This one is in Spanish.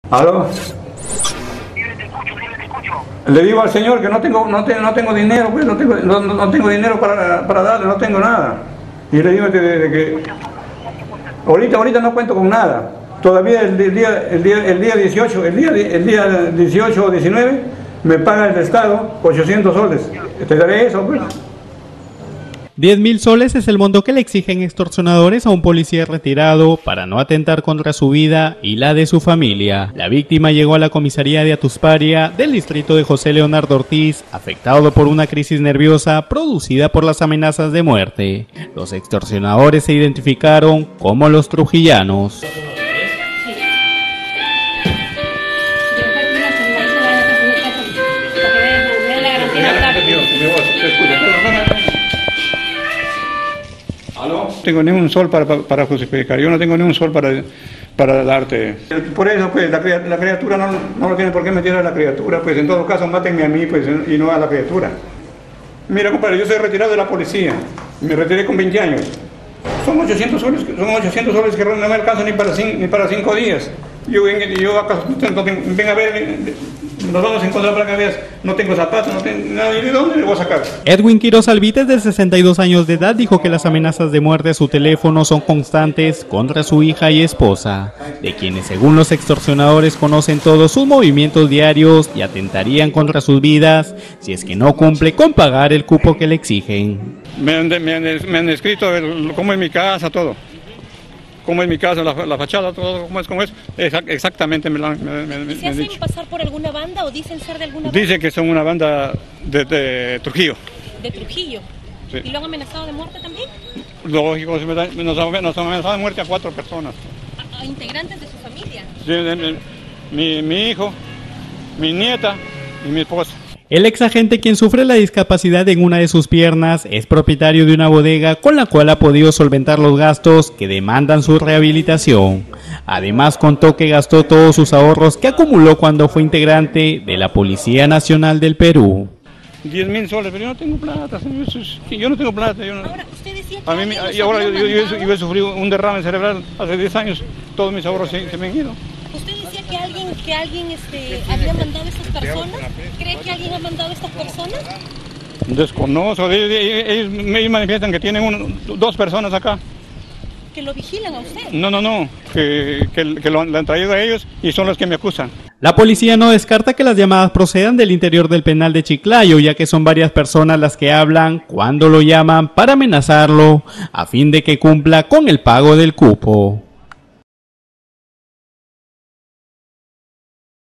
¿Aló? Le digo al señor que no tengo dinero, pues no tengo dinero para darle, no tengo nada. Y le digo que ahorita no cuento con nada. Todavía el día 18 o 19 me paga el Estado 800 soles. ¿Te daré eso, pues? 10.000 soles es el monto que le exigen extorsionadores a un policía retirado para no atentar contra su vida y la de su familia. La víctima llegó a la comisaría de Atusparia del distrito de José Leonardo Ortiz, afectado por una crisis nerviosa producida por las amenazas de muerte. Los extorsionadores se identificaron como los trujillanos. No tengo ni un sol para justificar, yo no tengo ni un sol para darte. Por eso, pues, la criatura no tiene por qué meter a la criatura, pues en todo caso mátenme a mí, pues, y no a la criatura. Mira, compadre, yo soy retirado de la policía, me retiré con 20 años. Son 800 soles que no me alcanzan ni para 5 días. Yo acá, ven a ver, nos vamos a encontrar para que veas, no tengo zapatos, no tengo nada, ¿de dónde le voy a sacar? Edwin Quiroz Alvites, de 62 años de edad, dijo que las amenazas de muerte a su teléfono son constantes contra su hija y esposa, de quienes según los extorsionadores conocen todos sus movimientos diarios y atentarían contra sus vidas si es que no cumple con pagar el cupo que le exigen. Me han escrito cómo es mi casa, todo. Cómo es mi casa, la fachada, todo, cómo es, exactamente me han ¿Y se hacen pasar por alguna banda o dicen ser de alguna banda? Dice que son una banda de Trujillo. ¿De Trujillo? Sí. ¿Y lo han amenazado de muerte también? Lógico, nos han amenazado de muerte a 4 personas. ¿A integrantes de su familia? Sí, mi hijo, mi nieta y mi esposa. El ex agente, quien sufre la discapacidad en una de sus piernas, es propietario de una bodega con la cual ha podido solventar los gastos que demandan su rehabilitación. Además, contó que gastó todos sus ahorros que acumuló cuando fue integrante de la Policía Nacional del Perú. 10.000 soles, pero yo no tengo plata, yo no tengo plata. Ahora, usted decía que yo he sufrido un derrame cerebral hace 10 años, todos mis ahorros se me han ido. ¿Usted decía que alguien había mandado a estas personas? ¿Cree que alguien ha mandado a estas personas? Desconozco, ellos me manifiestan que tienen 2 personas acá. ¿Que lo vigilan a usted? No, que lo han traído a ellos y son los que me acusan. La policía no descarta que las llamadas procedan del interior del penal de Chiclayo, ya que son varias personas las que hablan cuando lo llaman para amenazarlo a fin de que cumpla con el pago del cupo.